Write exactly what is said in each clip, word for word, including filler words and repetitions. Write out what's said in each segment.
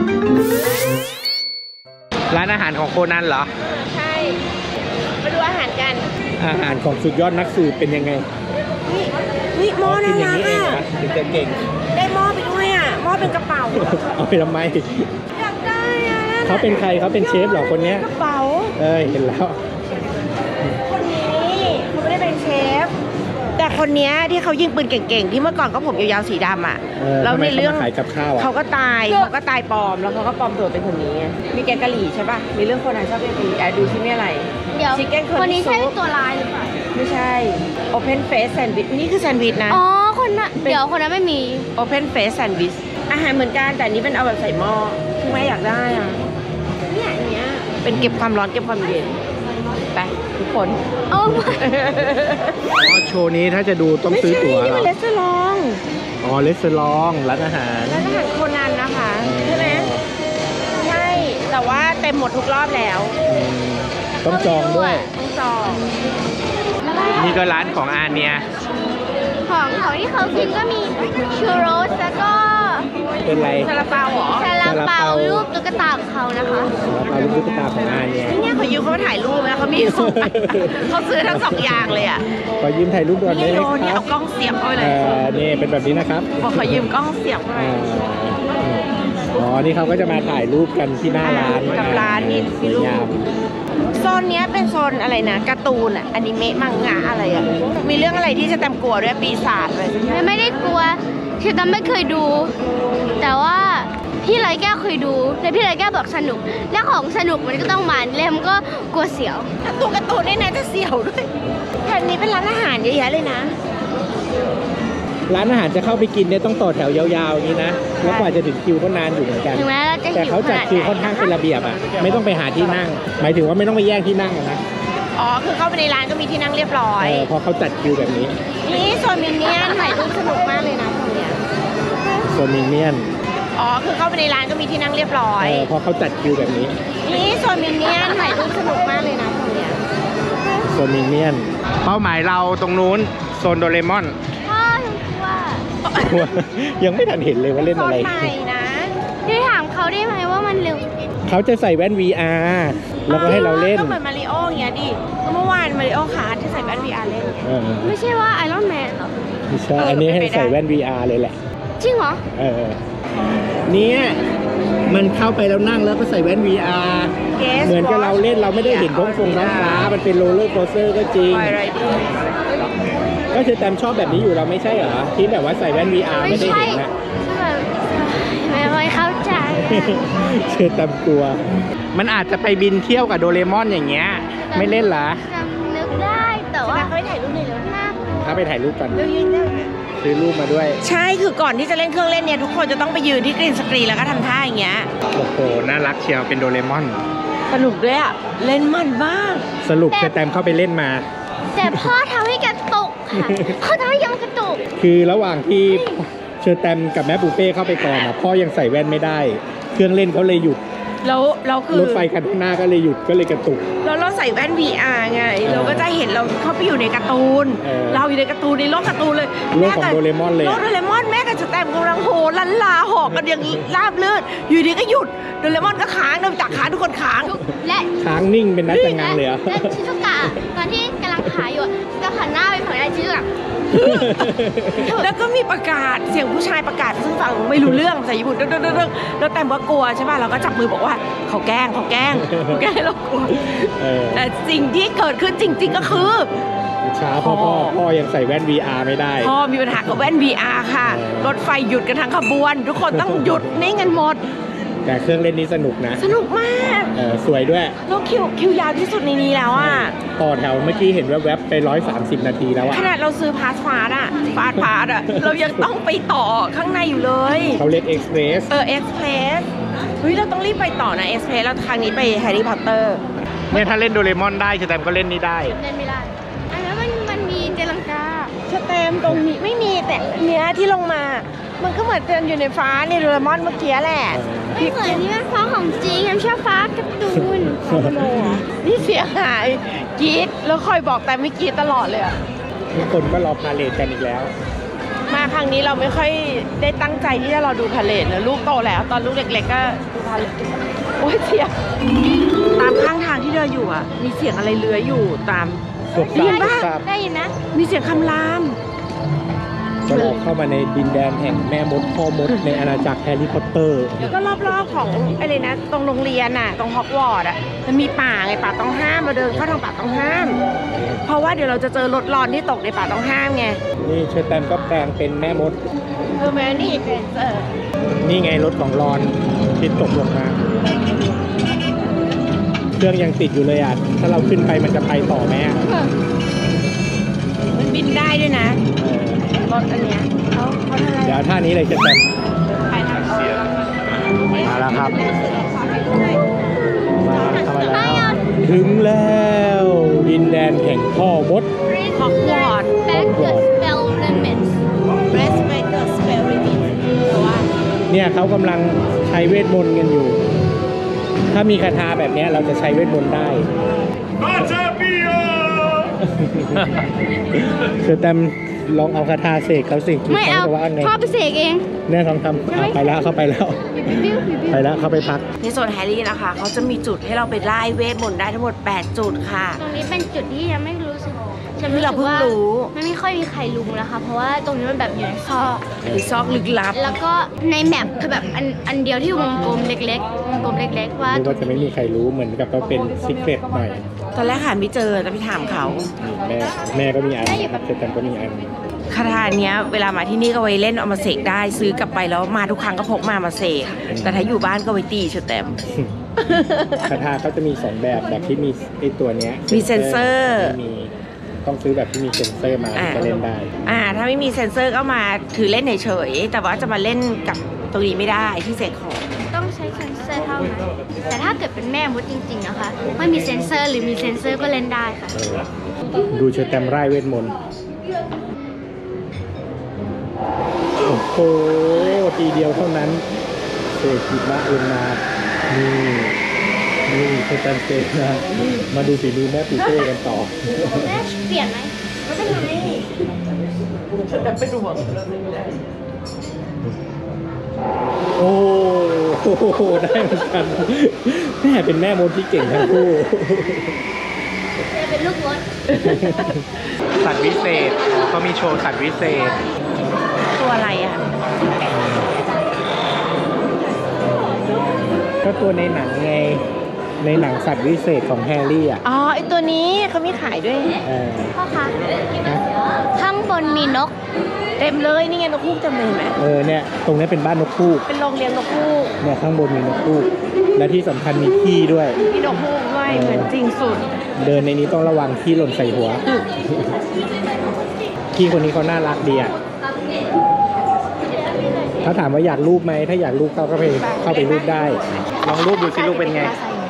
ร้านอาหารของโคนันเหรอใช่มาดูอาหารกันอาหารของสุดยอดนักสืบเป็นยังไงนี่นี่หม้อน่ารักอ่ะถึงจะเก่งได้หม้อไปด้วยอ่ะหม้อเป็นกระเป๋าเอาไปทำไมอยากได้อ่ะเขาเป็นใครเขาเป็นเชฟเหรอคนนี้กระเป๋าเออเห็นแล้วคนนี้เขาไม่ได้เป็นเชฟแต่คนนี้ที่เขายิงปืนเก่งๆที่เมื่อก่อนก็ผมยาวๆสีดำอ่ะแล้วในเรื่องขายกับข้าวเขาก็ตายเขาก็ตายปลอมแล้วเขาก็ปลอมตัวเป็นคนนี้มีแกงกะหรี่ใช่ป่ะมีเรื่องคนนั้นชอบแกงกะหรี่ดูที่นี่อะไรเดี๋ยวคนนี้ใช่ตัวลายหรือเปล่าไม่ใช่ Open Face Sandwich นี่คือแซนด์วิชนะอ๋อคนน่ะเดี๋ยวคนนั้นไม่มี Open Face Sandwich อาหารเหมือนกันแต่นี้เป็นเอาแบบใส่หม้อที่แม่อยากได้อ่ะเนี่ยอันเนี้ยเป็นเก็บความร้อนเก็บความเย็นไปทุกคนโอ้อ๋อโชว์นี้ถ้าจะดูต้องซื้อตั๋วเหรอนี่มันเลสเตอรองอ๋อเลสเตอรองร้านอาหารร้านอาหารโคนันนะคะใช่ไหมใช่แต่ว่าเต็มหมดทุกรอบแล้วต้องจองด้วยต้องจองนี่ก็ร้านของอาเนียของเขาที่เขากินก็มีชูโรสแล้วก็เป็นไรซาลาเปาเหรอซาลาเปารูปตุ๊กตาของเขานะคะซาลาเปารูปตุ๊กตาของอาเนียเนี่ยเขายืมเขามาถ่ายรูปแล้วเขามีสองเขาซื้อทั้งสองอย่างเลยอ่ะขอยืมถ่ายรูปด่วนได้ไหมครับนี่เอากล้องเสียบเข้าไปเลยนี่เป็นแบบนี้นะครับขอยืมกล้องเสียบเข้าไปอ๋อนี่เขาก็จะมาถ่ายรูปกันที่หน้าร้านกับร้านนี่มีรูปโซนนี้เป็นโซนอะไรนะการ์ตูนอ่ะอนิเมะมังงะอะไรอ่ะมีเรื่องอะไรที่จะแตมกลัวด้วยปีศาจอะไรไม่ไม่ได้กลัวคือตั้มไม่เคยดูแต่ว่าพี่ไรแก้วเคยดูแต่พี่ไรแก้วบอกสนุกและของสนุกมันก็ต้องมันแล้วมันก็กลัวเสียวตัวการ์ตูนนี่นะจะเสียวด้วยแถวนี้เป็นร้านอาหารเยอะแยะเลยนะร้านอาหารจะเข้าไปกินเนี่ยต้องต่อแถวยาวๆอย่างนี้นะแล้วกว่าจะถึงคิวก็นานอยู่เหมือนกันแต่เขาจัดคิวค่อนข้างเป็นระเบียบอ่ะไม่ต้องไปหาที่นั่งหมายถึงว่าไม่ต้องไปแย่งที่นั่งนะอ๋อคือเข้าไปในร้านก็มีที่นั่งเรียบร้อยเพราะเขาจัดคิวแบบนี้นี่โซนมินเนี่ยนถ่ายรูปสนุกมากเลยนะตรงเนี้ยโซนมินเนี่ยนอ๋อคือเข้าไปในร้านก็มีที่นั่งเรียบร้อยเพราะเขาจัดคิวแบบนี้นี่โซนมินเนี่ยนถ่ายรูปสนุกมากเลยนะตรงเนี้ยโซนมินเนี่ยนเป้าหมายเราตรงนู้นโซนโดเรมอนยังไม่ทันเห็นเลยว่าเล่นอะไรใหม่นะที่ถามเขาได้ไหมว่ามันเร็วเขาจะใส่แว่น วี อาร์ แล้วก็ให้เราเล่นก็เหมือนมาริโออย่างเงี้ยดิเมื่อวานมาริโอคาร์ที่ใส่แว่น วี อาร์ เล่นไม่ใช่ว่าไอรอนแมนหรอไม่ใช่อันนี้ให้ใส่แว่น วี อาร์ เลยแหละจริงเหรอเออเนี่ยมันเข้าไปแล้วนั่งแล้วก็ใส่แว่น วี อาร์ เหมือนกับเราเล่นเราไม่ได้เห็นท้องฟงท้องฟ้ามันเป็นโรลเลอร์โคสเตอร์ก็จริงก็คือแตมชอบแบบนี้อยู่เราไม่ใช่เหรอที่แบบว่าใส่แว่น วี อาร์ ไม่ได้เห็นนะไม่ไม่เข้าใจเชื่อแตมกลัวมันอาจจะไปบินเที่ยวกับโดเรมอนอย่างเงี้ยไม่เล่นเหรอจำนึกได้แต่ว่าเขาไปถ่ายรูปในรถนะเขาไปถ่ายรูปกันซื้อรูปมาด้วยใช่คือก่อนที่จะเล่นเครื่องเล่นเนี่ยทุกคนจะต้องไปยืนที่กรีนสกรีนแล้วก็ทำท่าอย่างเงี้ยโอ้โหน่ารักเชียวเป็นโดเรมอนสนุกด้วยอ่ะเล่นมันมากสรุปแตมเข้าไปเล่นมาแต่พ่อทำให้กระตุกค่ะพ่อทำให้ยังกระตุกคือระหว่างที่เชอร์แตมกับแม่ปูเป้เข้าไปก่อนอ่ะพ่อยังใส่แว่นไม่ได้เครื่องเล่นเขาเลยหยุดแล้วเราคือรถไฟคันข้างหน้าก็เลยหยุดก็เลยกระตุกแล้วเราใส่แว่น วี อาร์ ไงเราก็จะเห็นเราเข้าไปอยู่ในการ์ตูนเราอยู่ในการ์ตูนในโลกการ์ตูนเลยโลกของโดเรมอนเลยโลกโดเรมอนแม่กับเชอร์แตมกำลังโหลันลาหอกกันอย่างนี้ราบลื่นอยู่ดีก็หยุดโดเรมอนก็ค้างเดินจากค้างทุกคนค้างและค้างนิ่งเป็นนัดจังงังเลยอ่ะและชิซุกะตอนที่กำลังขายอยู่ก็หันหน้าไปฝั่งไอ้ชิซุกะแล้วก็มีประกาศเสียงผู้ชายประกาศซึ่งฟังไม่รู้เรื่องภาษาญี่ปุ่นเด้อเด้อเด้อแล้วแต่ว่ากลัวใช่ป่ะเราก็จับมือบอกว่าเขาแกล้งเขาแกล้งเขาแกล้งเรากลัวแต่สิ่งที่เกิดขึ้นจริงๆก็คือช้าพ่อพ่อพ่อยังใส่แว่น วี อาร์ ไม่ได้พ่อมีปัญหากับแว่น วี อาร์ ค่ะรถไฟหยุดกันทั้งขบวนทุกคนต้องหยุดนิ่งกันหมดแต่เครื่องเล่นนี้สนุกนะสนุกมากเออสวยด้วยแล้วคิวคิวยาวที่สุดในนี้แล้วอ่ะต่อแถวเมื่อกี้เห็นแวบๆไปร้อยสามสิบนาทีแล้วอ่ะขนาดเราซื้อพาสฟาสอ่ะฟาสพาสอ่ะเรายังต้องไปต่อข้างในอยู่เลยเขาเรียกเอ็กซ์เพรสเออเอ็กซ์เพรสเฮ้ยเราต้องรีบไปต่อนะเอ็กซ์เพรสแล้วทางนี้ไปแฮร์รี่พอตเตอร์เนี่ยถ้าเล่นโดเรมอนได้เชอร์แตมก็เล่นนี่ได้เล่นไม่ได้อันนั้นมันมันมีเจลังกาเชอร์แตมตรงนี้ไม่มีแต่เนี้ยที่ลงมามันก็เหมือนเดินอยู่ในฟ้าในโดเรมอนเมื่อกี้แหละไม่เหมือนนี่มันฟ้าของจริงมันชอบฟ้าการ์ตูนนี่เสียหายกรี๊ดแล้วคอยบอกแต่ไม่กรี๊ดตลอดเลยอ่ะทุกคนก็รอพาเลทกันอีกแล้วมาครั้งนี้เราไม่ค่อยได้ตั้งใจที่จะรอดูพาเลทนะลูกโตแล้วตอนลูกเล็กๆก็ดูพาเลทโอ้ยเสียงตามข้างทางที่เดินอยู่อ่ะมีเสียงอะไรเลื้อยอยู่ตามได้ยินปะได้ยินนะมีเสียงคำรามจะเราเข้ามาในดินแดนแห่งแม่มดพ่อมดในอาณาจักรแฮร์รี่พอตเตอร์แล้วก็รอบๆของอะไรนะตรงโรงเรียนน่ะตรงฮอกวอตส์อ่ะมันมีป่าไงป่าต้องห้ามเราเดินเข้าทางป่าต้องห้าม เพราะว่าเดี๋ยวเราจะเจอรถร้อนที่ตกในป่าต้องห้ามไงนี่เชอร์แตมก็แปลงเป็นแม่มดเออแม่นี่เป็นเออนี่ไงรถของรอนที่ตกลงมา เครื่องยังติดอยู่เลยอ่ะ ถ้าเราขึ้นไปมันจะไปต่อไหมอ่ะมันบินได้ด้วยนะเออรถอันเนี้ยเขาเขาทำอะไรเดี๋ยวท่านี้เลยเชอร์แตมไปทางมาแล้วครับ มาเข้ามาแล้ว ถึงแล้ว ดินแดนแห่งพ่อมดฮอกวอตส์ Back the spell limits respect the spell limit แต่ว่าเนี่ยเขากำลังใช้เวทมนต์กันอยู่ ถ้ามีคาถาแบบเนี้ยเราจะใช้เวทมนต์ได้ เชอร์แตมลองเอาคาถาเสกเขาสิไม่เอาขว่าไงพ่อไปเสกเองเนี่ยลองทำอ่ะไปแล้วเข้าไปแล้ว ไปแล้วเข้าไปพักในโซนแฮร์รี่นะคะเขาจะมีจุดให้เราไปไล่เวทมนต์ได้ทั้งหมดแปดจุดค่ะตรงนี้เป็นจุดที่ยังไม่รู้สึกฉันที่เราเพิ่งสึกว่รู้มันไม่ค่อยมีใครรู้แล้วค่ะ เพราะว่าตรงนี้มันแบบอยู่ในซอกหรือซอกลึกลับแล้วก็ในแมปคือแบบอันอันเดียวที่วงกลมเล็กๆวงกลมเล็กๆว่านึกว่าจะไม่มีใครรู้เหมือนกับว่าเป็นซิกเรตหน่อยตอนแรกหาไม่เจอแต่ไปถามเขานี่แม่แม่ก็มีอันนะครับเชอร์แตมก็มีอันคาถาเนี้ยเวลามาที่นี่ก็ไว้เล่นเอามาเสกได้ซื้อกลับไปแล้วมาทุกครั้งก็พกมามาเสกแต่ถ้าอยู่บ้านก็ไว้ตีเฉยแต้มคาถาเขาจะมีสองแบบแบบที่มีไอตัวเนี้ยมีเซ็นเซอร์ไม่มีต้องซื้อแบบที่มีเซ็นเซอร์มาอ่าจะเล่นได้อ่าถ้าไม่มีเซ็นเซอร์ก็มาถือเล่นเฉยๆแต่ว่าจะมาเล่นกับตรงนี้ไม่ได้ที่เสกของต้องใช้เซนเซอร์เท่านั้นแต่ถ้าเกิดเป็นแม่มดจริงๆนะคะไม่มีเซนเซอร์หรือมีเซนเซอร์ก็เล่นได้ค่ะเออดูเชอร์แตมไร่เวทมนต์โอ้โหทีเดียวเท่านั้นเสกหิมะลงมานี่นี่เชอร์แตมเสกนะมาดูฝีมือแม่ปีเต้กันต่อแม่เปลี่ยนไหมไม่เป็นไรแต่เป็นห่วงโอ้โหได้เหมือนกันแม่เป็นแม่มดที่เก่งทั้งคู่จะเป็นลูกมดสัตว์วิเศษเขามีโชว์สัตว์วิเศษตัวอะไรอ่ะก็ตัวในหนังไงในหนังสัตว์วิเศษของแฮร์รี่อ่ะอ๋อไอตัวนี้เขามีขายด้วยเออพ่อคะข้างบนมีนกเต็มเลยนี่ไงนกฮูกเต็มเลยเห็นไหมเออเนี่ยตรงนี้เป็นบ้านนกฮูกเป็นโรงเลี้ยงนกฮูกเนี่ยข้างบนมีนกฮูกและที่สำคัญมีขี้ด้วยมีนกฮูกด้วยเหมือนจริงสุดเดินในนี้ต้องระวังขี้หล่นใส่หัวขี้คนนี้เขาน่ารักดีอ่ะถ้าถามว่าอยากรูปไหมถ้าอยากรูปเข้าก็ไปเข้าไปรูปได้ลองรูปดูสิลูกเป็นไง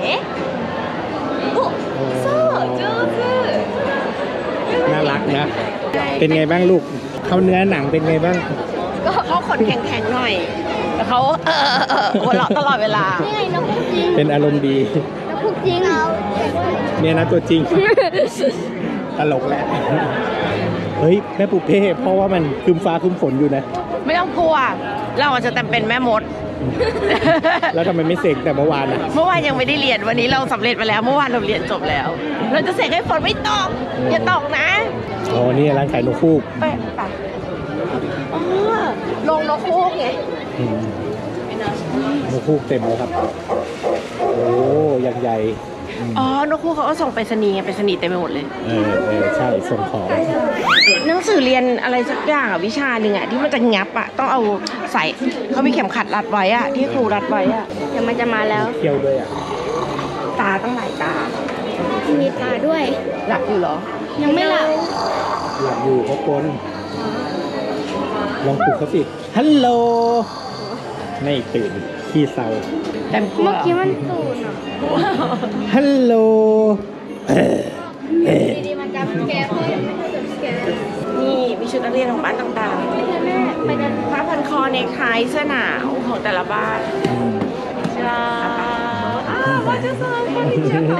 โอ้โซ่จูจื้อน่ารักนะ เป็นไงบ้างลูก เขาเนื้อหนังเป็นไงบ้างก็เขาขนแข็งๆหน่อยแต่เขาเออเออหัวเราะตลอดเวลานี่ไงนกพุกจริงเป็นอารมณ์ดีนกพุกจริงเนี่ยนะตัวจริง ตลกแหละ เฮ้ยแม่ปุเป้เพราะว่ามันคืมฟ้าคืมฝนอยู่นะไม่ต้องกลัว เราอาจจะแต่เป็นแม่มดแล้วทำไมไม่เสกแต่เมื่อวานอ่ะเมื่อวานยังไม่ได้เรียนวันนี้เราสำเร็จมาแล้ว เมื่อวานเราเรียนจบแล้ว เราจะเสกให้ฝนไม่ตกอย่าตกนะอ๋อนี่ร้านขายนกฮูกไปไปอ๋อลงนกฮูกไงอืมนกฮูกเต็มแล้วครับ โอ้ยังใหญ่อืมอ๋อนกฮูกเขาก็ส่งไปรษณีย์ไงไปรษณีย์เต็มไปหมดเลยเออเออใช่ส่งของหนังสือเรียนอะไรสักอย่างอะวิชาหนึ่งอะที่มันจะงับอะต้องเอาใส่เขามีเข็มขัดรัดไว้อะที่ครูรัดไว้อะเดี๋ยวมันจะมาแล้วเที่ยวด้วยอ่ะตาตั้งหลายตามีตาด้วยหลับอยู่เหรอยังไม่หลับหลับอยู่เขาปนลองปลุกเขาสิ ฮัลโหล ไม่ตื่นขี้เศร้าแต่กลัวเมื่อกี้มันตูนอ่ะฮัลโหลเออเออดีๆมันจะแกพ่อยังไม่เคยจะแกนี่มีชุดนักเรียนของบ้านต่างไม่ใช่แม่ไปกันๆผ้าพันคอเนคไทเสื้อหนาวของแต่ละบ้านอืมจ้าอ้าวว่าจะสอนคนที่จะไป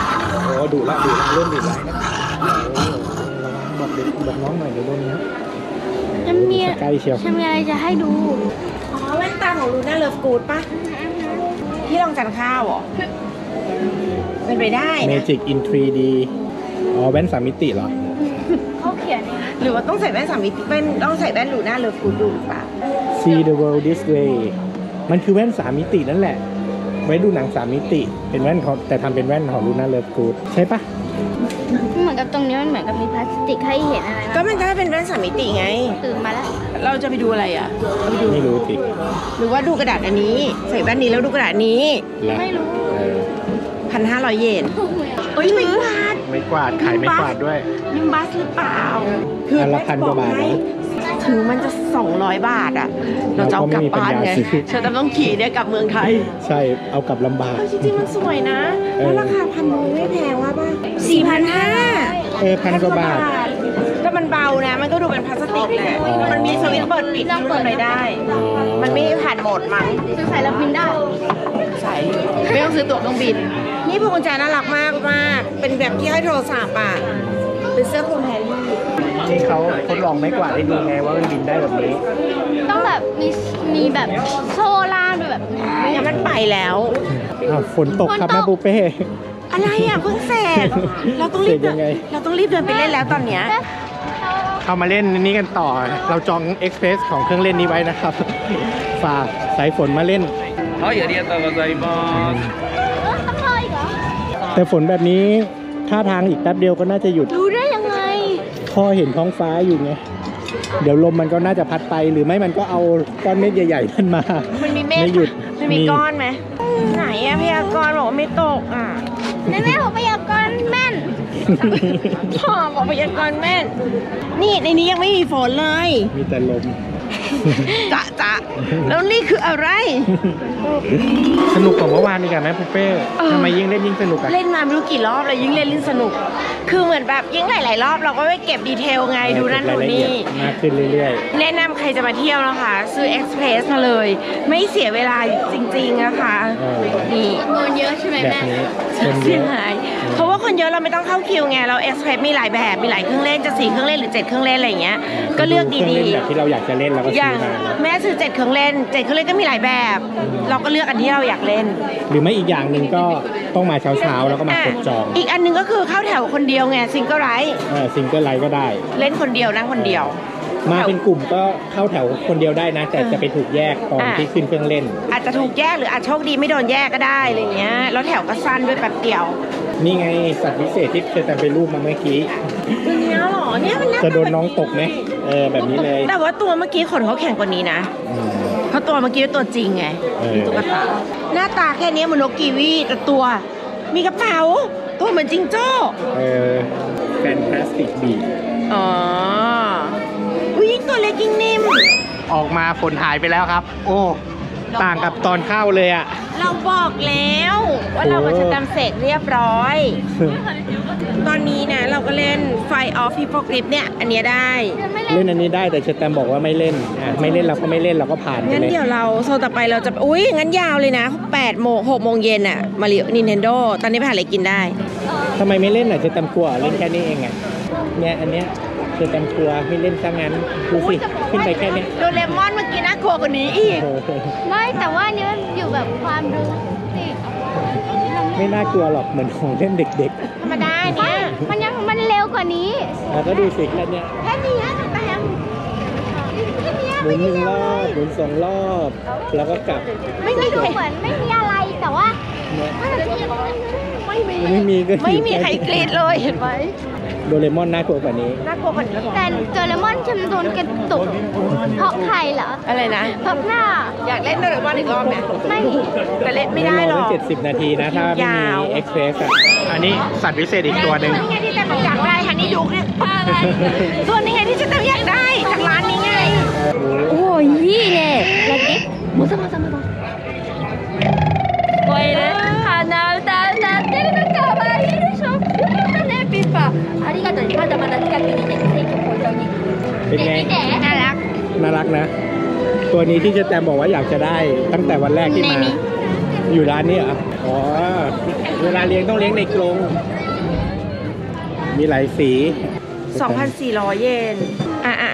โอ้ดุละดุละเริ่มดุละนะโอ้ระวังบอกเด็กบอกน้องหน่อยเดี๋ยวโดนนะจะมีใกล้เชียวจะมีอะไรจะให้ดูอ๋อแว่นตาของลูน่าเลิฟกูดปะที่ลองจันข้าวเหรอเป็นไปได้นะ Magic in ทรี ดี อ๋อแว่นสามมิติเหรอเขาเขียนเองหรือว่าต้องใส่แว่นสามมิติเป็นต้องใส่แว่นลูน่าเลิฟกูดดูหรือเปล่า See the world this way มันคือแว่นสามมิตินั่นแหละ ไว้ดูหนังสามมิติ เป็นแว่นของแต่ทำเป็นแว่นของลูน่าเลิฟกูดใช่ปะเหมือนกับตรงนี้มันเหมือนกับมีพลาสติกให้เห็นอะไรก็มันก็เป็นแว่นสามมิติไงตื่นมาแล้วเราจะไปดูอะไรอ่ะเราไปดูไม่รู้สิหรือว่าดูกระดาษอันนี้ ใส่แว่นนี้แล้วดูกระดาษนี้แล้วไม่รู้เออพันห้าร้อยเยนเอ้ยไม่กวาดไม่กวาดขายไม่กวาดด้วยนิมบัสหรือเปล่าอันละพันกว่าบาทเหรอถึงมันจะสองร้อยบาทอ่ะ เราจะเอากลับบ้านไงเราก็ไม่มีปัญญาซื้อเชิญต้องขี่เนี่ยกลับเมืองไทยใช่เอากลับลำบากเออจริงๆมันสวยนะเออแล้วราคาพันไม่แพงว่าป่ะสี่พันห้าเออพันกว่าบาทแต่มันเบานะ มันก็ดูเป็นพลาสติกแหละอ๋อมันมีสวิตช์เปิดปิดที่มันอะไรได้อ๋อมันไม่ผ่านโหมดมั้งซื้อใส่แล้วบินได้ใส่ไม่ต้องซื้อตั๋วเครื่องบิน นี่พวงกุญแจน่ารักมากมาก เป็นแบบที่ให้โทรศัพท์อ่ะ เป็นเสื้อคลุมแฮร์รี่ที่เขาทดลองไม้กวาดให้ดูไงว่ามันบินได้แบบนี้ต้องแบบมีมีแบบโซ่ล่ามด้วยแบบไม่งั้นมันไปแล้วอ้าวฝนตกครับฝนตกแม่ปูเป้อะไรอ่ะเพิ่งเสร็จ เราต้องรีบเสร็จยังไงเราต้องรีบเดินไปเล่นแล้วตอนเนี้ยเข้ามาเล่นนี้กันต่อ เราจองเอ็กซ์เพรสของเครื่องเล่นนี้ไว้นะครับ ฝากสายฝนมาเล่นはい、ありがとうございます。 เออต้องรออีกเหรอแต่ฝนแบบนี้ท่าทางอีกแป๊บเดียวก็น่าจะหยุดรู้ได้ยังไงพ่อเห็นท้องฟ้าอยู่ไง เดี๋ยวลมมันก็น่าจะพัดไป หรือไม่มันก็เอาก้อนเมฆใหญ่ๆนั่นมามันมีเมฆไม่หยุดมันมีก้อนไหมไหนอะพยากรณ์บอกว่าไม่ตกอ่ะแม่แม่ผมพยากรณ์แม่นพ่อบอกพยากรณ์แม่น นี่ในนี้ยังไม่มีฝนเลยมีแต่ลมจะจะแล้วนี่คืออะไรสนุกกว่าเมื่อวานอีกอะแม่ปูเป้เออทำไมยิ่งเล่นยิ่งสนุกอะเล่นมาไม่รู้กี่รอบเลยยิ่งเล่นยิ่งสนุก คือเหมือนแบบยิ่งหลายๆรอบเราก็ไปเก็บดีเทลไงดูนั่นดูนี่มากขึ้นเรื่อยแนะนำใครจะมาเที่ยวนะคะ ซื้อ Express มาเลย ไม่เสียเวลาจริงๆนะคะเออนี่เงินเยอะใช่ไหมๆ แบบแม่นี้คนเยเสียอะหาย เพราะว่าคนเยอะเราไม่ต้องเข้าคิวไง เรา Express มีหลายแบบ มีหลายเครื่องเล่น จะสี่เครื่องเล่นหรือเจ็ดเครื่องเล่นอะไรอย่างเงี้ย ก็เลือกเครื่องดีเล่นแบบที่เราอยากจะเล่นเราก็ๆ อซื้ย่างอมาแม่ซื้อเจ็ดเครื่องเล่นเจ็ดเครื่องเล่นก็มีหลายแบบ เราก็เลือกอันที่เราอยากเล่นหรือไม่อีกอย่างหนึ่งก็ต้องมาเช้าๆแล้วก็มากดจองอีกอันหนึงก็คือเข้าแถวคนเดียวไงซิงเกิลไรท์เออซิงเกิลไลท์ก็ได้เล่นคนเดียวนั่งคนเดียวมาเป็นกลุ่มก็เข้าแถวคนเดียวได้นะ แต่จะไปถูกแยกตอนอ่าที่ขึ้นเครื่องเล่นอาจจะถูกแยกหรืออาจโชคดีไม่โดนแยกก็ได้อะไรเงี้ย แล้วแถวก็สั้นด้วยแป๊บเดียวนี่ไงสัตว์พิเศษที่เคยแต่ไปรูปมาเมื่อกี้ตัวเนี้ยเหรอเนี่ยมันหาจะโดนตาน้องตกไหมเออแบบนี้เลยแต่ว่าตัวเมื่อกี้ขนเขาแข็งกว่านี้นะอืมเพราะตัวเมื่อกี้ตัวจริงไงเออตุ๊กตาหน้าตาแค่นี้เหมือนนกกีวีแต่ตัว มีกระเป๋า ตัวเหมือนจิงโจ้เออแฟนตาสติกบีอ๋ออุ้ยยิ่งตัวเล็กยิ่งนิ่มออกมาฝนหายไปแล้วครับ โอ้ ต่างกับตอนเข้าเลยอ่ะเราบอกแล้วว่าเรากับชะตามเสกเรียบร้อย ตอนนี้นะเราก็เล่นไฟออฟฟิโปกริปเนี่ย อันเนี้ยได้เล่นอันนี้ได้แต่เชตแตมบอกว่าไม่เล่นอ่ะไม่เล่นเราก็ไม่เล่นเราก็ผ่านไปงั้นเลยเดี๋ยวเราโซนต่อไปเราจะ อุ้ยงั้นยาวเลยนะแปดโมงหกโมงเย็นอะมาริโอนินเทนโดตอนนี้ไปหาอะไรกินได้ทำไมไม่เล่นอ่ะเชตแตมกลัวเล่นแค่นี้เองอ่ะเนี่ยอันเนี้ยเชตแตมกลัวไม่เล่นซะงั้นดูสิขึ้นไปแค่เนี้ยโดเรมอนเมื่อกี้น่ากลัวกว่านี้อีกโอ้โหไม่แต่ว่าอันนี้มันอยู่แบบความดูสิไม่น่ากลัวหรอกเหมือนของเล่นเด็กธรรมดาเนี่ยมันยังมันเร็วกว่านี้ๆแล้วก็ดูสิแค่เนี้ยแค่นี้นะแตมแค่นี้หมุนหนึ่งรอบหมุนสองรอบแล้วก็กลับไม่มีดูเหมือนไม่มีอะไรแต่ว่าเนี่ยไม่มีไม่มีก็ไม่มีใครกรีดเลยเห็นไหมโดเรมอนน่ากลัวกว่านี้น่ากลัวกว่านี้แต่โดเรมอนฉันโดนกระตุกเพราะใครเหรออะไรนะเพราะหน้าอยากเล่นโดเรมอนอีกรอบไหมไม่แต่เล่นไม่ได้หรอกเจ็ดสิบนาทีนะ ถ้าไม่มียาวเอ็กเพรสอ่ะอันนี้สัตว์พิเศษอีกตัวหนึ่งนี่ไงที่แต่ผมอยากได้ค่ะนี่ดูเนี่ยส่วนนี้ไงที่ฉันอยากได้จากร้านนี้ไงโอ้ยนี่เนี่ยแล้วกิ๊กมุสมาสมาสこれね鼻歌歌ってるのかわいいでしょよかったねピッパありがとうねまだまだ近くにね選挙工場にเป็นไงน่ารักน่ารักนะ ตัวนี้ที่เจะแตมบอกว่าอยากจะได้ตั้งแต่วันแรกที่ในมานี้อยู่ร้านนี้เหรอ อ๋อ เวลาเลี้ยงต้องเลี้ยงในกรงมีหลายสีสองพันสี่ร้อย เยน อ่ะอ่ะอ่ะ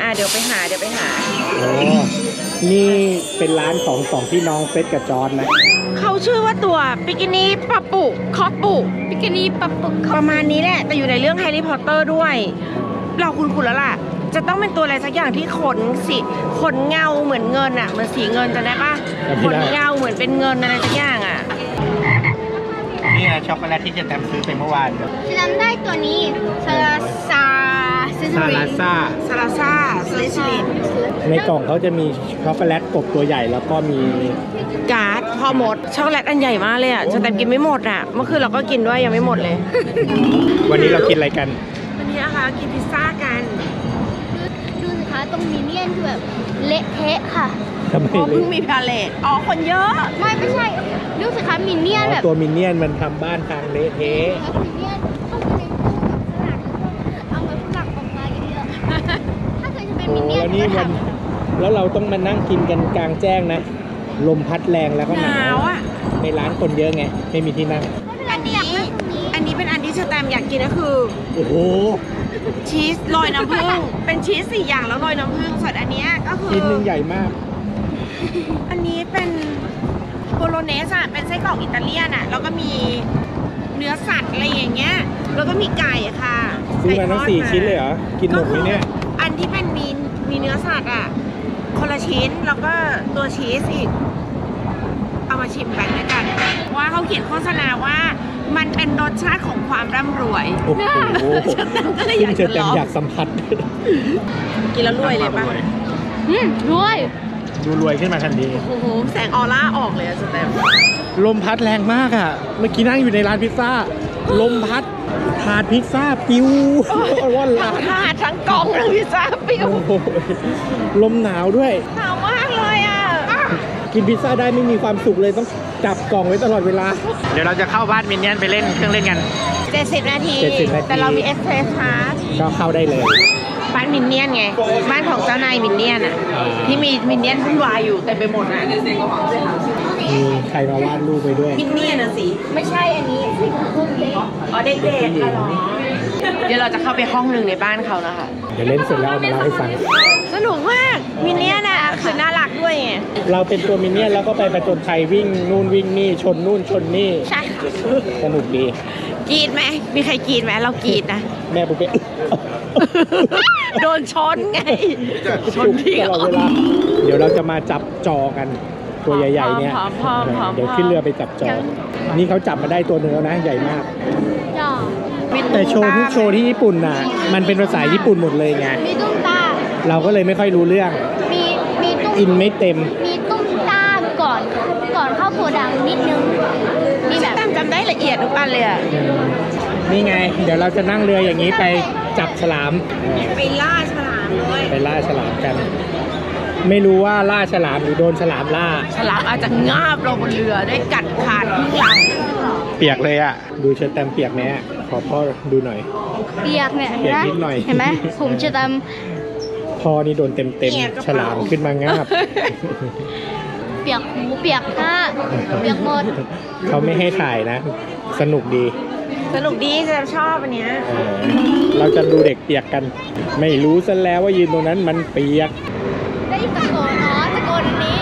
อ่ะเดี๋ยวไปหาเดี๋ยวไปหาโอ้นี่เป็นร้านของสองพี่น้องเฟสกับจอร์นนะเขาชื่อว่าตัวปิกินี่ปะปุคอปปุบิกินี่ปับปุกประมาณนี้แหละ แต่อยู่ในเรื่องแฮร์รี่พอตเตอร์ด้วย เราคุ้นๆแล้วล่ะ จะต้องเป็นตัวอะไรสักอย่างที่ขนสีขนเงาเหมือนเงินอะเหมือนสีเงินจะได้ปะขนเงาเหมือนเป็นเงินอะไรสักอย่างอะนี่นะช็อกโกแลตที่จะแตมซื้อไปเมื่อวานฉันจำได้ตัวนี้ซาลาซาซิสซาริลาซ่าซาลาซ่าสลิสลินในกล่องเขาจะมีช็อกโกแลตกบตัวใหญ่แล้วก็มีการ์ดพอหมดช็อกโกแลตอันใหญ่มากเลยอะจะแต่กินไม่หมดอะเมื่อคืนเราก็กินด้วยยังไม่หมดเลยวันนี้เรากินอะไรกันวันนี้นะคะกินพิซซ่ากันดูสิคะตรงมินเนี่ยนคือแบบเละเทะค่ะทำไมอ๋อเลเพิ่ยงมีพาเลทอ๋อคนเยอะไม่ไม่ใช่ดูสิคะมินเนี่ยนอ๋อแบบตัวมินเนี่ยนมันทำบ้านทางเละเทะมินเนี่ยนต้องไปในตู้กับสลัดแล้วก็เอาไว้ฝรั่งออกมาเยอะๆถ้าเคยจะเป็นโอ้มินเนี่ยแล้วนนี่ก็มัทนแล้วเราต้องมานั่งกินกันกลางแจ้งนะ ลมพัดแรงแล้วก็หหนานาว วอะในร้านคนเยอะไง ไม่มีที่นั่งำอันนี้ อันนี้เป็นอันที่สแตมอยากกินก็คือโอ้โหชีสโรยน้ำผึ้ง เป็นชีสสี่อย่างแล้วโรยน้ำผึ้งส่วนอันเนี้ยก็คือชิ้นหนึ่งใหญ่มากอันนี้เป็นโบโลเนสอะเป็นไส้กรอกอิตาเลียนอะแล้วก็มีเนื้อสัตว์อะไรอย่างเงี้ย แล้วก็มีไก่ค่ะซื้อมาทั้งสี่ชิ้นเลยเหรอ กินหมดไหมเนี่ยก็คืออันที่เป็นมีมีเนื้อสัตว์อะคนละชิ้นแล้วก็ตัวชีสอีก เอามาชิมกันด้วยกันว่าเขาเขียนโฆษณาว่ามันเป็นรสชาติของความร่ำรวยโอ้โหฉันก็เลยอยากเธจะอเต็ลมองอยากสัมผัสกินแล้วรวยเลยปะอืมด้วยดูรวยขึ้นมาทันทีโอ้โหแสงออร่าออกเลยอะสแตมป์ลมพัดแรงมากอ่ะ เมื่อกี้นั่งอยู่ในร้านพิซซ่า ลมพัดถาดพิซซ่าปิวว่อนทั้ลางถาดทั้งกล่องทั้งพิซซ่าปิ้วโอ้โหลมหนาวด้วยหนาวมากเลยอ่ะกินพิซซ่าได้ไม่มีความสุขเลยต้องจับกล่องไว้ตลอดเวลา เดี๋ยวเราจะเข้าบ้านมินเนี่ยนไปเล่นเครื่องเล่นกันเจ็ดสิบนาทีเจ็ดสิบนาทีแต่เรามีเอ็กเพรสพาสก็เข้าได้เลยบ้านมินเนี่ยนไง บ้านของเจ้านายมินเนี่ยนอ่ะอ่าที่มีมินเนี่ยนวุ่นวายอยู่เต็มไปหมดอ่ะมีใครมาวาดรูปไปด้วยมินเนี่ยนนะสิ ไม่ใช่อันนี้อ๋อเด็กๆอะเหรอ เดี๋ยวเราจะเข้าไปห้องหนึ่งในบ้านเขานะคะเดี๋ยวเล่นเสร็จแล้วเอามาเล่าให้ฟังสนุกมาก มินเนี่ยนอ่ะคือน่ารักด้วยไงเราเป็นตัวมินเนี่ยนแล้วก็ไปผจญภัยวิ่งนู่นวิ่งนี่ชนนู่นชนนี่ใช่ค่ะสนุกดีกรีดไหม มีใครกรีดไหม เรากรีดนะแม่ปุ๊บเป๊ะโดนชนไง ชนที่ตลอดเวลา เดี๋ยวเราจะมาจับจอกัน ตัวใหญ่ๆเนี่ยพร้อมพร้อมพร้อมเดี๋ยวขึ้นเรือไปจับจอ นี่เขาจับมาได้ตัวหนึ่งแล้วนะ ใหญ่มากจอแต่โชว์ทุกโชว์ที่ญี่ปุ่นน่ะ มันเป็นภาษาญี่ปุ่นหมดเลยไงมีตุ้มตาเราก็เลยไม่ค่อยรู้เรื่องมีมีตุ้มอินไม่เต็มมีตุ้มตาก่อนก่อนเข้าโกดังนิดนึงมีแบบจำจำได้ละเอียดทุกอันเลยอะนี่ไง เดี๋ยวเราจะนั่งเรืออย่างนี้ไปจับฉลามไปล่าฉลามเลยไปล่าฉลามกัน ไม่รู้ว่าล่าฉลามหรือโดนฉลามล่าฉลามอาจจะงาบลงบนเรือได้กัดขาดครึ่งลเปียกเลยอ่ะ ดูเชิญแตมเปียกไหมอะขอพ่อดูหน่อยเปียกเนี่ยเปียกนะนิดหน่อยเห็นไหมผมจะทพ่อนี่โดนเต็มเต็มๆฉลามขึ้นมางาบำเปียกหูเปียกหน้าเปียกหมดเขาไม่ให้ถ่ายนะ สนุกดีำสนุกดีจะชอบอันเนี้ยเออเราจะดูเด็กเปียกกัน ไม่รู้ซะแล้วว่ายืนตรงนั้นมันเปียกได้ยินตะโกนเนาะตะโกนอันนี้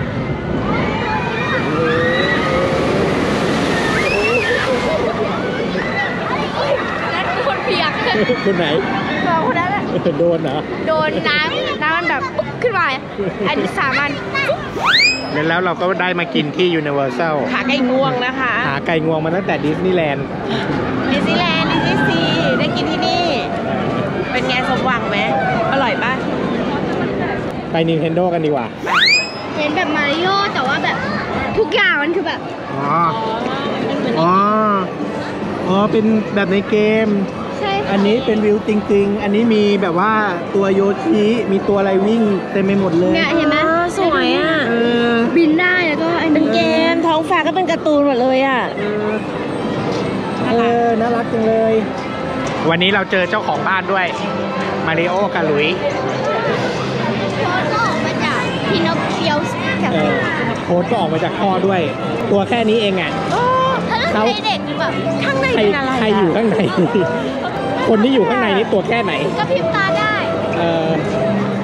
นั่นคือคนเปียกคนไหนสองคนนั้นอะโดนเหรอโดนน้ำน้ำมันแบบปุ๊บขึ้นมาอันที่สามอันปุ๊บแล้วเราก็ได้มากินที่ Universal ขาไก่งวงนะคะหาไก่งวงมาตั้งแต่ดิสนีย์แลนด์ดิสนีย์แลนด์ดิสนีย์ซีได้กินที่นี่ เป็นไงสมหวังไหมอร่อยปะไป Nintendo กันดีกว่าเห็นแบบมาริโอแต่ว่าแบบทุกอย่างมันคือแบบอ๋อ อ๋อ อ๋อ เป็นแบบในเกมใช่อันนี้เป็นวิวจริงๆ อันนี้มีแบบว่าตัวโยชิมีตัวอะไรวิ่งเต็มไปหมดเลยเนี่ยเห็นไหมเออสวยอ่ะเออบินได้แล้วก็อันเป็นนี้เกมท้องฟ้าก็เป็นการ์ตูนหมดเลยอ่ะเออ น่ารักจังเลย วันนี้เราเจอเจ้าของบ้านด้วย มาริโอกับหลุยโค้ดก็ออกมาจากพินอคเคียวแคเอเฟ่อโค้ดก็ออกมาจากพ่อด้วย ตัวแค่นี้เองอ่ะถ้าเขาใช้เด็กหรือแบบข้างในใครเป็นอะไรใครอยู่ข้างใน คนที่อยู่ข้างในนี่ตัวแค่ไหนก็พริบตาได้เออ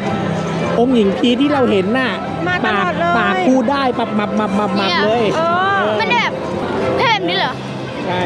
องค์หญิงพีที่เราเห็นน่ะมาตปาลกอดเลยปากพูดได้ปับมับมับมับมับเลยเออมันแบบแค่แบบนี้เหรอใช่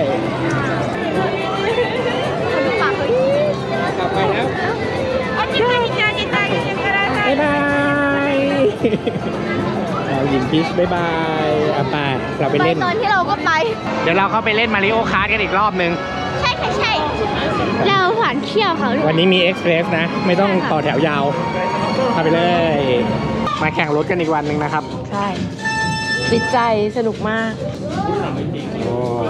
ปากเขากลับไปแล้วเอาจิตใจจิตใจจิตใจจิตใจบ๊ายบายเราหญิงพีชบ๊ายบายอาปาเราไปไปเล่นตอนที่เราก็ไปเดี๋ยวเราเข้าไปเล่นมาริโอคาร์ทกันอีกรอบนึงใช่ใช่ใช่เราผ่านเที่ยวเขาด้วยวันนี้มีเอ็กซ์เพรสนะ ไม่ต้องต่อแถวยาวเข้าไปเลย มาแข่งรถกันอีกวันหนึ่งนะครับใช่ติดใจสนุกมากโอ้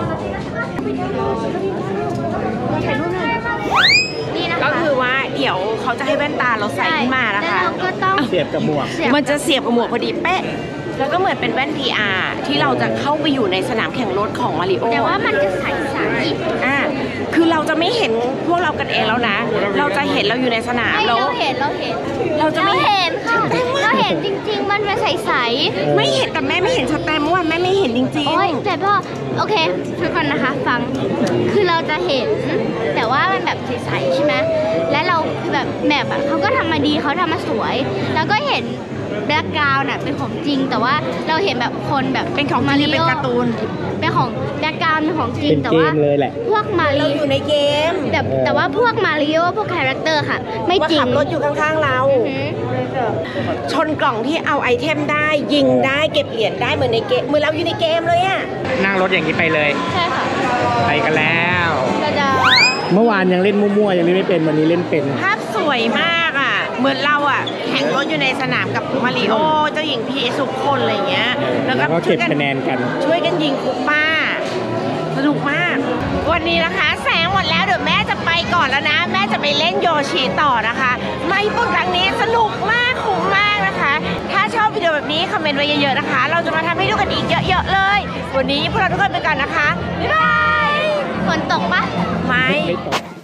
นี่นะคะก็คือว่าเดี๋ยวเขาจะให้แว่นตาเราใส่ขึ้นมานะคะแล้วเราก็ต้องเสียบกับหมวกเสียบมันจะเสียบกับหมวกพอดีเป๊ะ แล้วก็เหมือนเป็นแว่น พี อาร์ ที่เราจะเข้าไปอยู่ในสนามแข่งรถของมาริโอแต่ว่ามันจะใสใสอ่าคือเราจะไม่เห็นพวกเรากันเองแล้วนะ เราจะเห็นเราอยู่ในสนามไม่แล้วเราเห็นเราเห็นเราจะไม่เห็นค่ะเราเห็นจริง ๆ มันเป็นใสใสไม่เห็นแต่แม่ไม่เห็นสแตมป์เมื่อวานแม่ไม่เห็นจริงโอ้ยแต่พ่อโอเคทุกคนนะคะ ฟังคือเราจะเห็น แต่ว่ามันแบบใสๆใช่ไหมและเราคือแบบแบบอะเขาก็ทำมาดีเขาทำมาสวย แล้วก็เห็นแบ็กกราวน์น่ะเป็นของจริง แต่ว่าเราเห็นแบบคนแบบๆ เป็นของมาริเป็นการ์ตูนเป็นของแบ็กกราวน์เป็นของจริงเป็นแต่เกว่ามเลยแหละพวกมาเราริอยู่ในเกมแต่แต่ว่าพวกมาริโอพวกคาแรคเตอร์ค่ะ ไม่ว่าจริงขับรถอยู่ข้างๆเราอือหือชนกล่องที่เอาไอเทมได้ยิงได้เก็บเหรียญได้เหมือนในเกมเหมือนเราอยู่ในเกมเลยอะนั่งรถอย่างนี้ไปเลยใช่ค่ะไปกันแล้วเราจะเมื่อวานยังเล่นมั่วๆยังเล่นไม่เป็นวันนี้เล่นเป็นภาพสวยมากอ่ะ เหมือนเราอ่ะแข่งรถอยู่ในสนามกับมาริโอเจ้าหญิงพีสุกคนอะไรเงี้ยแล้วก็ช่เก็วยบคะแนนกันช่วยกันยิงคุกป้า สนุกมาก วันนี้นะคะ แสงหมดแล้วเดี๋ยวแม่จะไปก่อนแล้วนะ แม่จะไปเล่นโยชิต่อนะคะมาญี่ปุ่นครั้งนี้สนุกมากคุ้มมากนะคะ ถ้าชอบวิดีโอแบบนี้คอมเมนต์ไว้เยอะๆนะคะ เราจะมาทำให้ดูกันอีกเยอะๆเลย วันนี้พวกเราทุกคนไปกันนะคะบ๊ายบายฝนตกปะไม่ไม่ตก